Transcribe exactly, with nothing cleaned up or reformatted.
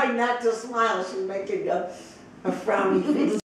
trying not to smile. She's making a, a frowny face.